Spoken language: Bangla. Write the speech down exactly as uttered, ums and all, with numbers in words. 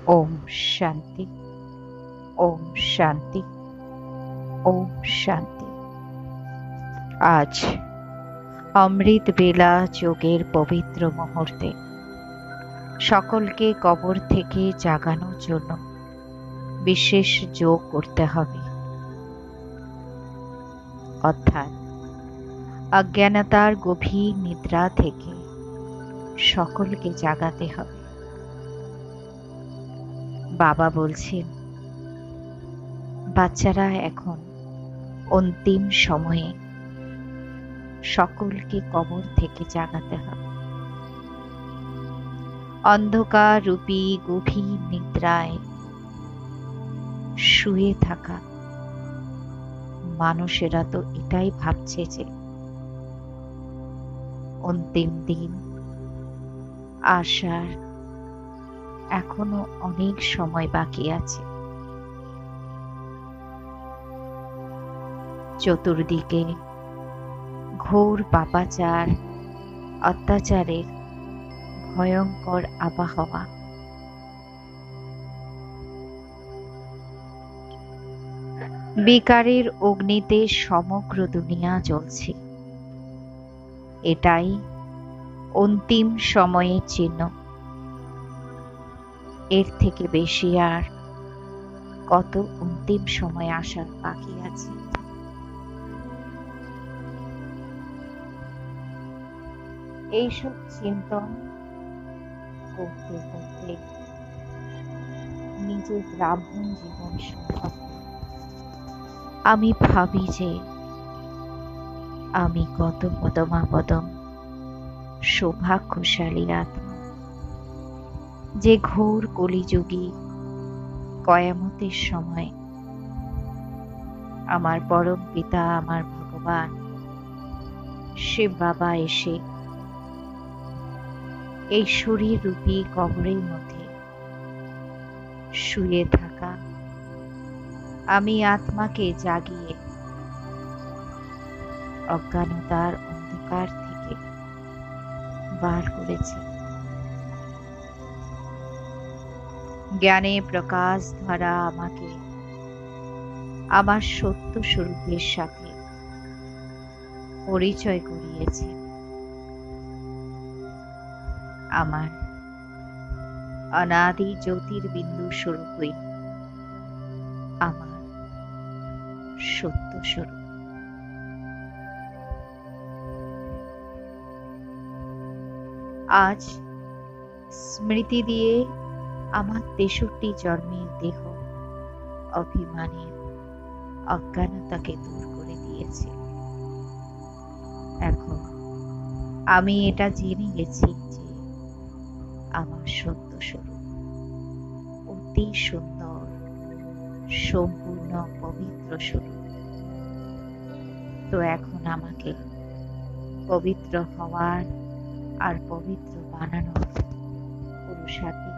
ओम शांति। ओम शांति। ओम शांति। আজ অমৃত বেলা যোগের পবিত্র মুহূর্তে সকলকে কবর থেকে জাগানোর জন্য বিশেষ যোগ করতে হবে, অর্থাৎ অজ্ঞানতার গভীর নিদ্রা থেকে সকলকে জাগাতে হবে। বাবা বলছেন, বাচ্চারা এখন অন্তিম সময়ে সকলকে কবর থেকে জাগাতে হবে। অন্ধকার রূপী গভীর নিদ্রায় শুয়ে থাকা মানুষেরা তো এটাই ভাবছে যে অন্তিম দিন আসার এখনো অনেক সময় বাকি আছে। চতুর্দিকে ঘোর পাপাচার অত্যাচারের ভয়ঙ্কর আবহাওয়া। বিকারের অগ্নিতে সমগ্র দুনিয়া জ্বলছে। এটাই অন্তিম সময়ের চিহ্ন। এর থেকে বেশি আর কত অন্তিম সময় আসার বাকি আছে। এইসব চিন্তন করতে করতে নিজের ব্রাহ্মণ জীবন সম্পর্কে আমি ভাবি যে আমি কত পদমাপদম সৌভাগ্যশালী আত্মা, যে ঘোর কলিযুগী কয়ামতের সময় আমার পরম পিতা, আমার ভগবান শিব বাবা এসে এই শরীর রূপী কবরের মধ্যে শুয়ে থাকা আমি আত্মাকে জাগিয়ে অজ্ঞানতার অন্ধকার থেকে বার করেছে। জ্ঞানে প্রকাশ ধারা আমাকে আমার সত্য স্বরূপের সাথে পরিচয় করিয়েছে। আমার অনাদি জ্যোতির্বিন্দু স্বরূপই আমার সত্য স্বরূপ। আজ স্মৃতি দিয়ে আমার তেষট্টি জন্মের দেহ অভিমানের অজ্ঞানতাকে দূর করে দিয়েছে। এখন আমি এটা জেনে গেছি যে আমার সত্য স্বরূপ অতি সুন্দর, সম্পূর্ণ পবিত্র স্বরূপ। তো এখন আমাকে পবিত্র হওয়ার আর পবিত্র বানানোর পুরুষার্থী